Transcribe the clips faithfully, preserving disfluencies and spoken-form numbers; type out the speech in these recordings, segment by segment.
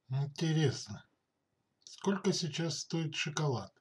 Интересно, сколько сейчас стоит шоколад?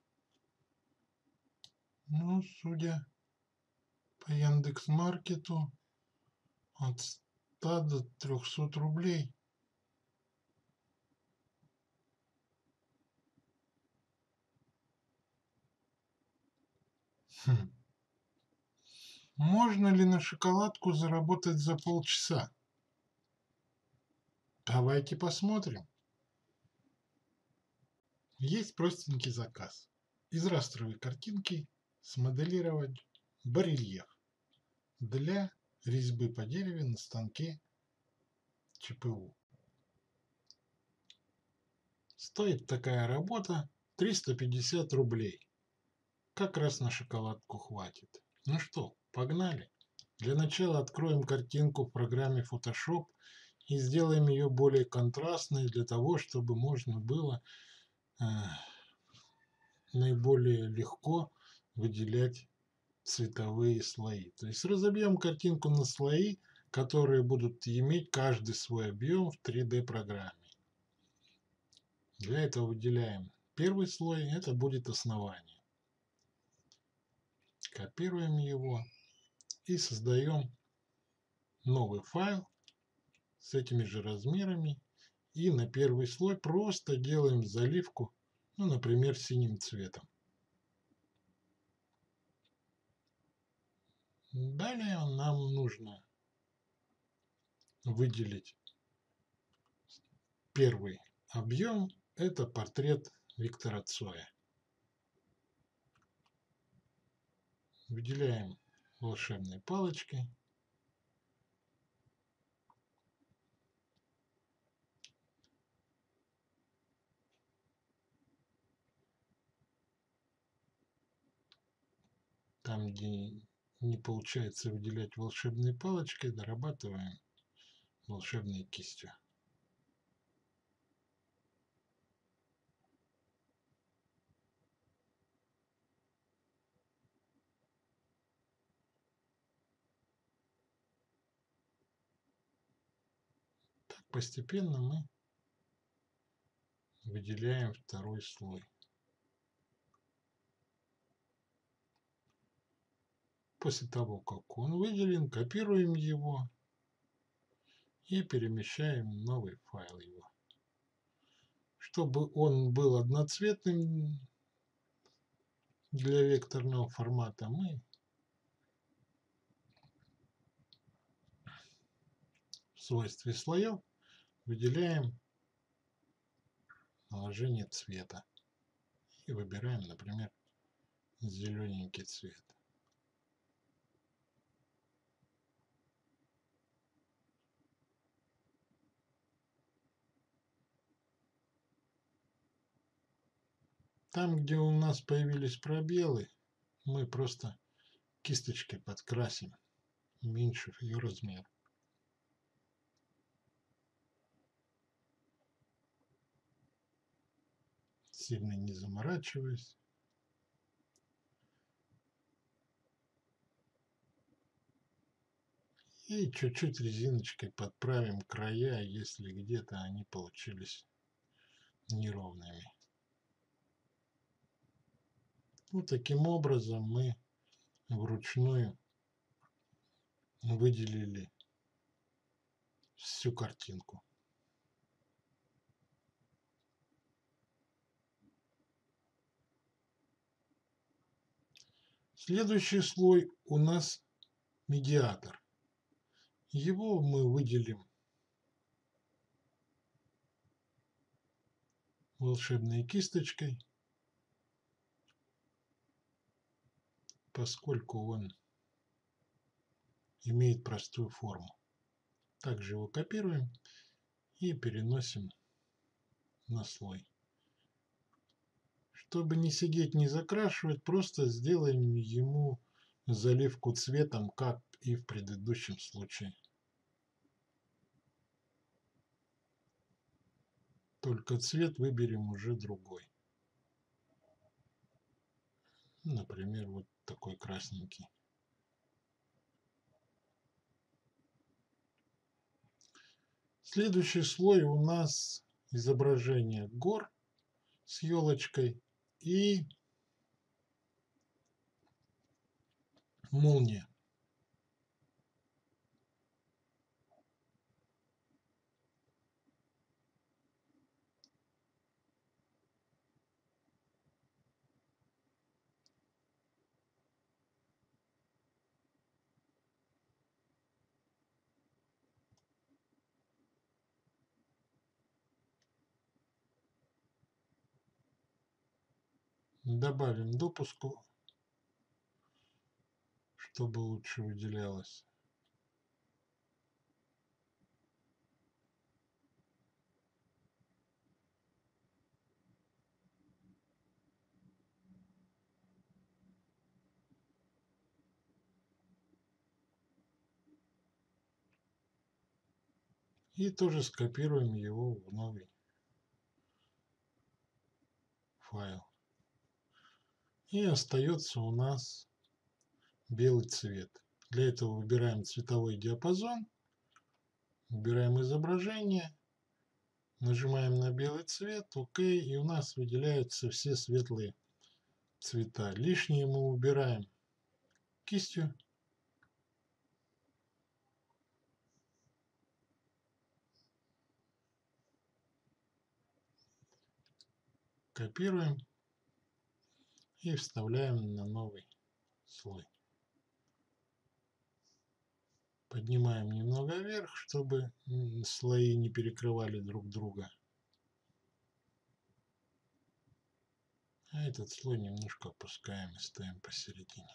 Ну, судя по Яндекс.Маркету, от ста до трехсот рублей. Хм. Можно ли на шоколадку заработать за полчаса? Давайте посмотрим. Есть простенький заказ. Из растровой картинки смоделировать барельеф для резьбы по дереву на станке ЧПУ. Стоит такая работа триста пятьдесят рублей. Как раз на шоколадку хватит. Ну что, погнали. Для начала откроем картинку в программе Photoshop и сделаем ее более контрастной для того, чтобы можно было э, наиболее легко выделять цветовые слои. То есть разобьем картинку на слои, которые будут иметь каждый свой объем в три дэ программе. Для этого выделяем первый слой, это будет основание. Копируем его и создаем новый файл с этими же размерами. И на первый слой просто делаем заливку, ну, например, синим цветом. Далее нам нужно выделить первый объем. Это портрет Виктора Цоя. Выделяем волшебной палочкой. Там, где не получается выделять волшебной палочкой, дорабатываем волшебной кистью. Так постепенно мы выделяем второй слой. После того, как он выделен, копируем его и перемещаем в новый файл его. Чтобы он был одноцветным для векторного формата, мы в свойстве слоев выделяем наложение цвета и выбираем, например, зелененький цвет. Там, где у нас появились пробелы, мы просто кисточкой подкрасим, уменьшив ее размер. Сильно не заморачиваясь. И чуть-чуть резиночкой подправим края, если где-то они получились неровными. Вот таким образом мы вручную выделили всю картинку. Следующий слой у нас медиатор. Его мы выделим волшебной кисточкой, поскольку он имеет простую форму. Также его копируем и переносим на слой. Чтобы не сидеть, не закрашивать, просто сделаем ему заливку цветом, как и в предыдущем случае. Только цвет выберем уже другой. Например, вот такой красненький. Следующий слой у нас изображение гор с елочкой и молния. Добавим допуску, чтобы лучше выделялось. И тоже скопируем его в новый файл. И остается у нас белый цвет. Для этого выбираем цветовой диапазон, выбираем изображение, нажимаем на белый цвет, ОК, и у нас выделяются все светлые цвета. Лишние мы убираем кистью. Копируем и вставляем на новый слой. Поднимаем немного вверх, чтобы слои не перекрывали друг друга. А этот слой немножко опускаем и ставим посередине.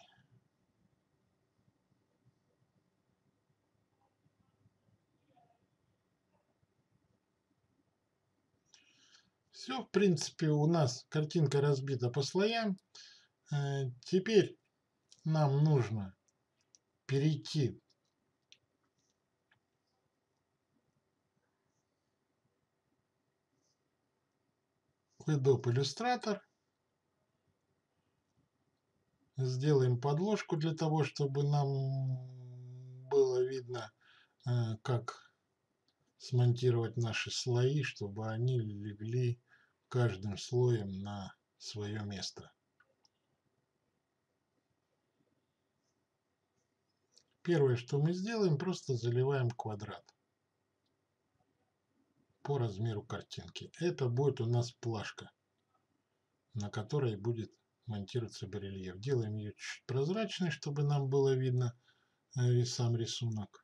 Все, в принципе, у нас картинка разбита по слоям. Теперь нам нужно перейти в Adobe Illustrator. Сделаем подложку для того, чтобы нам было видно, как смонтировать наши слои, чтобы они легли каждым слоем на свое место. Первое, что мы сделаем, просто заливаем квадрат по размеру картинки. Это будет у нас плашка, на которой будет монтироваться барельеф. Делаем ее чуть прозрачной, чтобы нам было видно сам рисунок.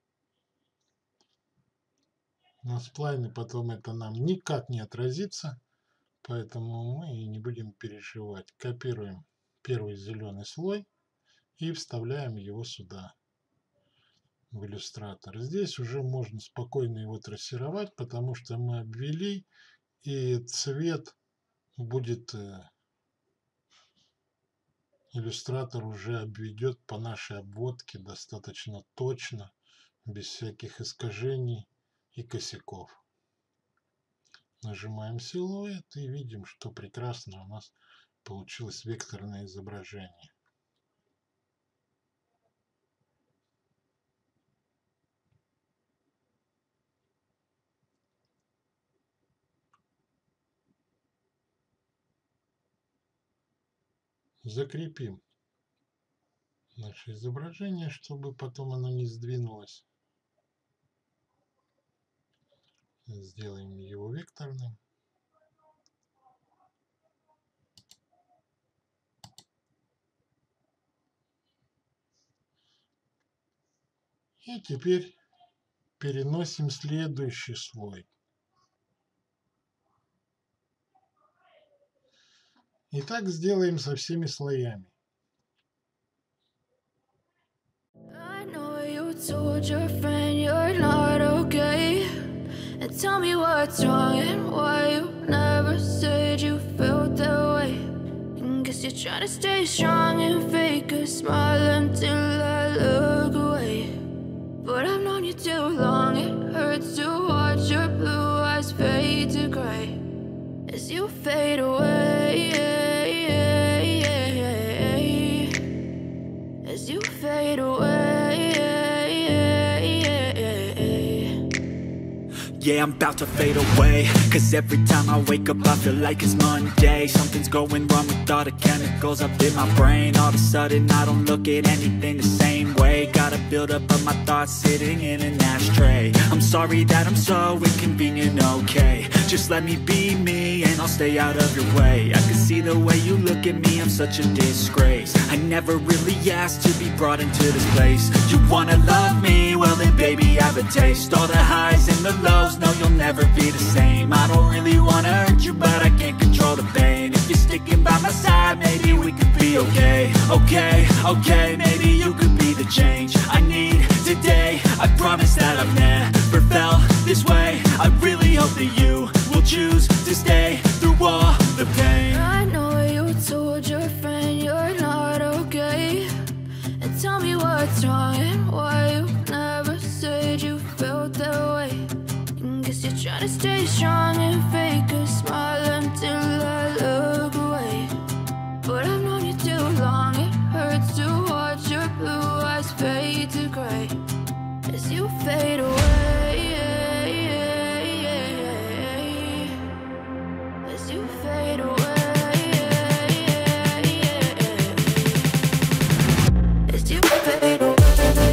На сплайне потом это нам никак не отразится, поэтому мы и не будем переживать. Копируем первый зеленый слой и вставляем его сюда, в иллюстратор. Здесь уже можно спокойно его трассировать, потому что мы обвели, и цвет будет, иллюстратор уже обведет по нашей обводке достаточно точно, без всяких искажений и косяков. Нажимаем силуэт и видим, что прекрасно у нас получилось векторное изображение. Закрепим наше изображение, чтобы потом оно не сдвинулось. Сделаем его векторным. И теперь переносим следующий слой. И так сделаем со всеми слоями. And tell me what's wrong and why you never said you felt that way. And guess you're trying to stay strong and fake a smile until I look away. But I've known you too long, it hurts to watch your blue eyes fade to gray as you fade away, as you fade away. yeah, I'm about to fade away. Cause every time I wake up I feel like it's Monday. Something's going wrong with all the chemicals up in my brain. All of a sudden I don't look at anything the same way. Gotta build up of my thoughts sitting in an ashtray. I'm sorry that I'm so inconvenient, okay. Just let me be me and I'll stay out of your way. I can see the way you look at me, I'm such a disgrace. I never really asked to be brought into this place. You wanna love me? Well then baby I have a taste. All the highs and the lows, no you'll never be the same. I don't really wanna hurt you but I can't control the pain. If you're sticking by my side, maybe we could be okay. Okay, okay, maybe you could be the change I need today. I promise that I've never felt this way. I really hope that you will choose to stay through all the pain. I know you told your friend you're not okay, and tell me what's wrong and why you never said you felt that way. And guess you're trying to stay strong and fake a smile until I look away. But I've known you too long, it hurts to watch your blue eyes fade to gray as you fade away. As you fade away. As you fade away.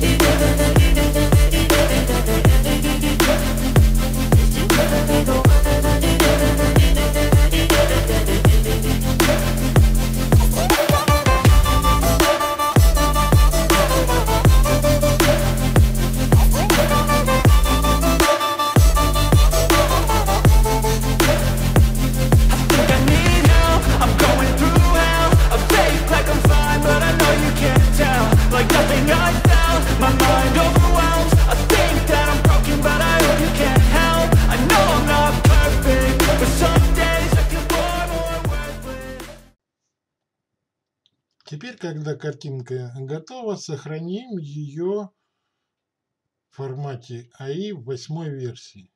Теперь, когда картинка готова, сохраним ее в формате эй ай в восьмой версии.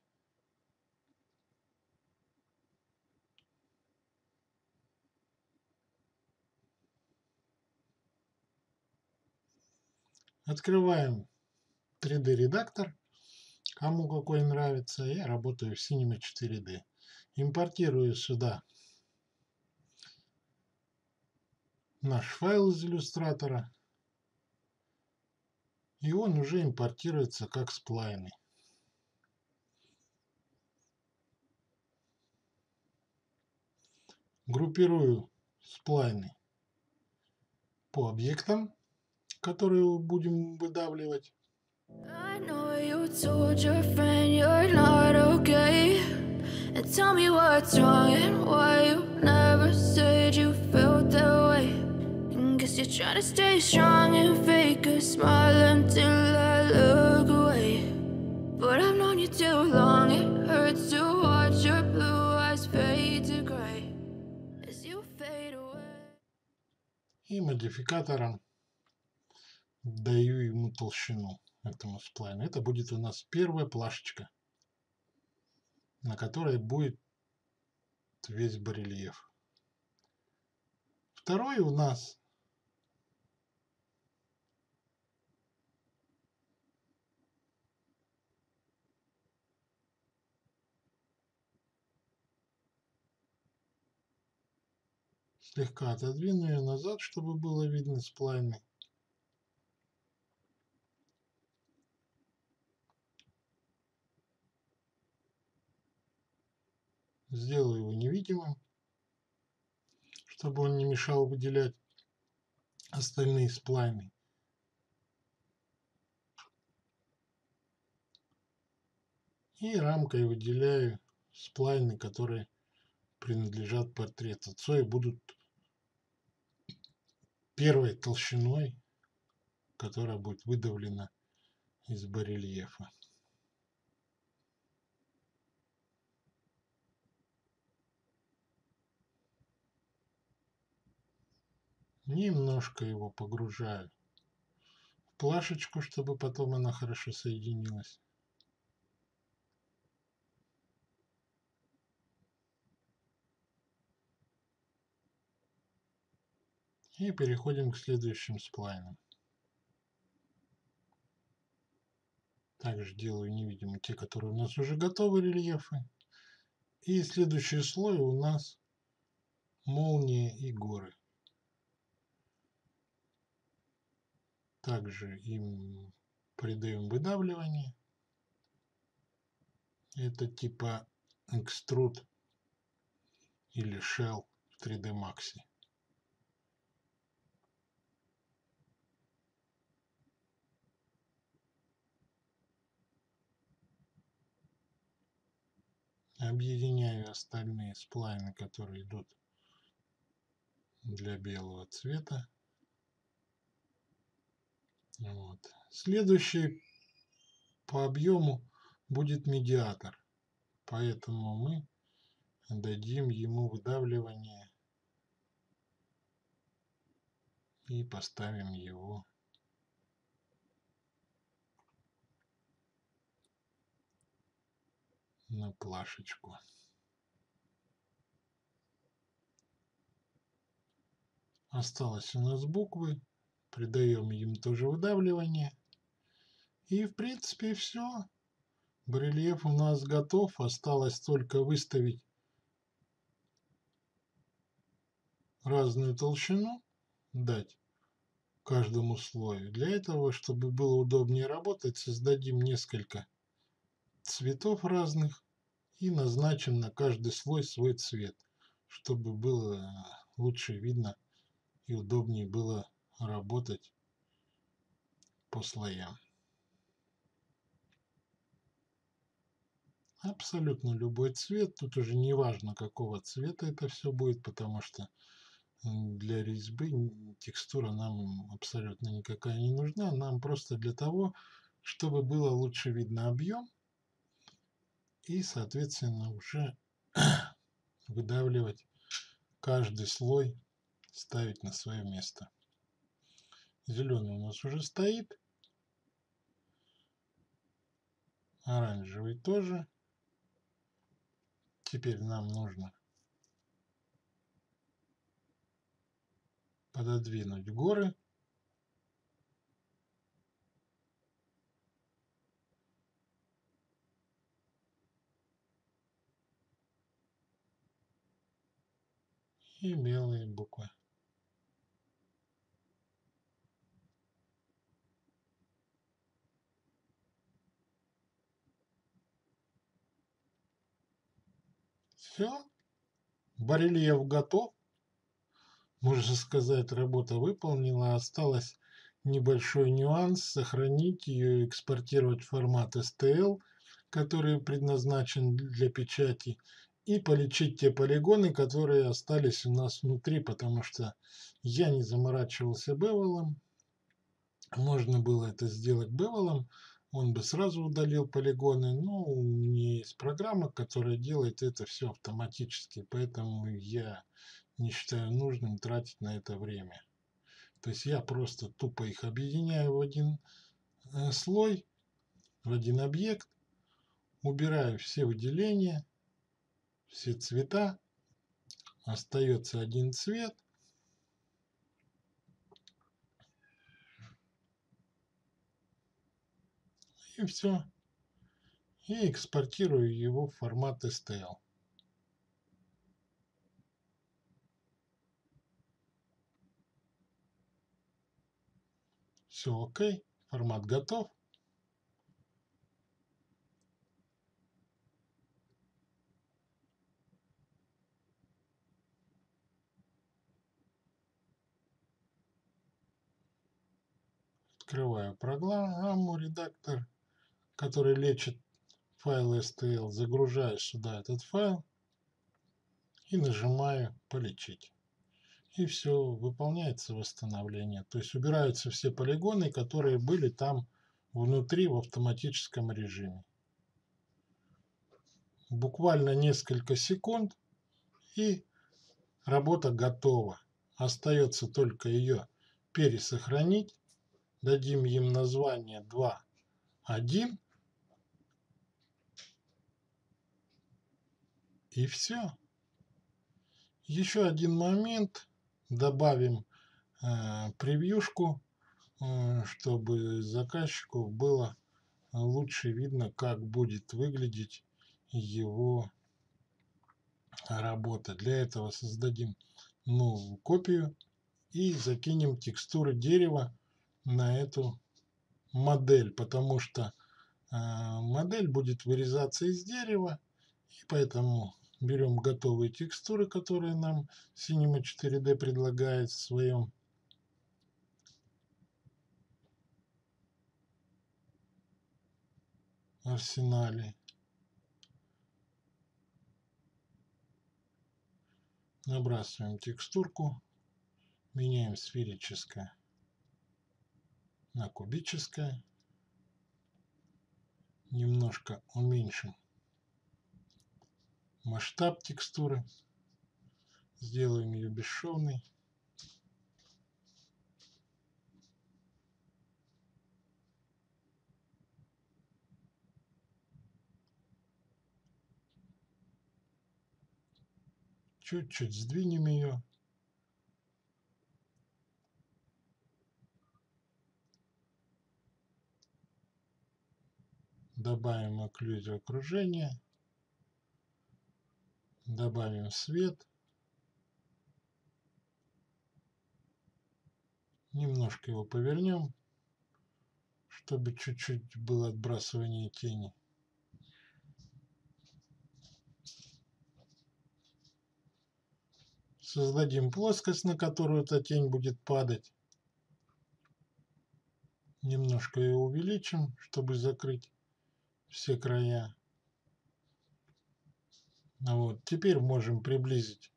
Открываем три дэ редактор, кому какой нравится. Я работаю в Cinema четыре дэ. Импортирую сюда наш файл из иллюстратора, и он уже импортируется как сплайны. Группирую сплайны по объектам, которые будем выдавливать. I know you told your friend you're not okay, and tell me what's wrong and why you never said you felt that way. And guess you're trying to stay strong and fake a smile until I look away. But I've known you too long, it hurts to watch your blue eyes fade to gray as you fade away. И модификатором даю ему толщину, этому сплайну. Это будет у нас первая плашечка, на которой будет весь барельеф. Второй у нас слегка отодвину ее назад, чтобы было видно сплайны. Сделаю его невидимым, чтобы он не мешал выделять остальные сплайны. И рамкой выделяю сплайны, которые принадлежат портрету. Цой будут первой толщиной, которая будет выдавлена из барельефа. Немножко его погружаю в плашечку, чтобы потом она хорошо соединилась. И переходим к следующим сплайнам. Также делаю невидимы те, которые у нас уже готовы рельефы. И следующий слой у нас молния и горы. Также им придаем выдавливание. Это типа экструд или shell в три дэ Max. Объединяю остальные сплайны, которые идут для белого цвета. Вот. Следующий по объему будет медиатор, поэтому мы дадим ему выдавливание и поставим его на плашечку. Осталось у нас буквы, придаем им тоже выдавливание. И в принципе все. Барельеф у нас готов, осталось только выставить разную толщину, дать каждому слою. Для этого, чтобы было удобнее работать, создадим несколько цветов разных и назначим на каждый слой свой цвет, чтобы было лучше видно и удобнее было работать по слоям. Абсолютно любой цвет, тут уже не важно, какого цвета это все будет, потому что для резьбы текстура нам абсолютно никакая не нужна, нам просто для того, чтобы было лучше видно объем и, соответственно, уже выдавливать каждый слой, ставить на свое место. Зеленый у нас уже стоит, оранжевый тоже. Теперь нам нужно пододвинуть горы. И белые буквы. Все. Барельеф готов. Можно сказать, работа выполнена. Осталось небольшой нюанс. Сохранить ее, экспортировать в формат эс тэ эл, который предназначен для печати. И полечить те полигоны, которые остались у нас внутри, потому что я не заморачивался бевелом. Можно было это сделать бевелом, он бы сразу удалил полигоны, но у меня есть программа, которая делает это все автоматически, поэтому я не считаю нужным тратить на это время. То есть я просто тупо их объединяю в один э, слой, в один объект, убираю все выделения, все цвета, остается один цвет. И все. И экспортирую его в формат эс тэ эл. Все окей. Формат готов. Открываю программу редактор, который лечит файл эс тэ эл, загружаю сюда этот файл и нажимаю «Полечить». И все, выполняется восстановление. То есть убираются все полигоны, которые были там внутри в автоматическом режиме. Буквально несколько секунд, и работа готова. Остается только ее пересохранить. Дадим им название два один. И все. Еще один момент. Добавим э, превьюшку, э, чтобы заказчику было лучше видно, как будет выглядеть его работа. Для этого создадим новую копию и закинем текстуры дерева на эту модель, потому что э, модель будет вырезаться из дерева, и поэтому берем готовые текстуры, которые нам Cinema четыре дэ предлагает в своем арсенале. Набрасываем текстурку, меняем сферическое на кубическое, немножко уменьшим масштаб текстуры, сделаем ее бесшовной. Чуть-чуть сдвинем ее. Добавим окклюзию окружения. Добавим свет. Немножко его повернем, чтобы чуть-чуть было отбрасывание тени. Создадим плоскость, на которую эта тень будет падать. Немножко ее увеличим, чтобы закрыть все края. Вот. Теперь можем приблизить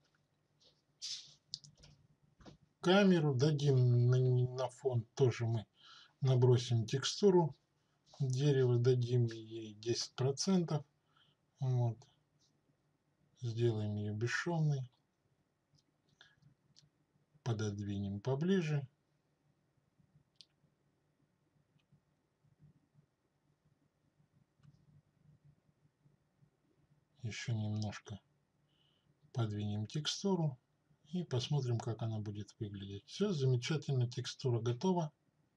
камеру. Дадим на, на фон тоже мы набросим текстуру дерева. Дадим ей десять процентов. Вот. Сделаем ее бесшовной. Пододвинем поближе. Еще немножко подвинем текстуру и посмотрим, как она будет выглядеть. Все, замечательно, текстура готова.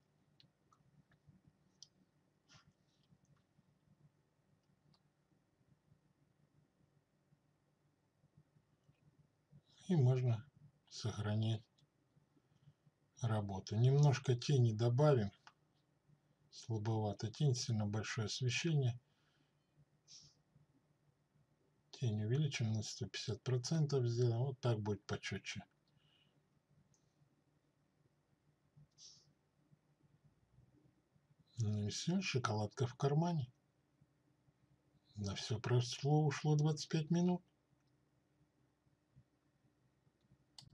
И можно сохранять работу. Немножко тени добавим. Слабовато тень, сильно большое освещение. Тень увеличим на сто пятьдесят процентов, сделаем. Вот так будет почетче. Ну и все, шоколадка в кармане. На все прошло, ушло двадцать пять минут.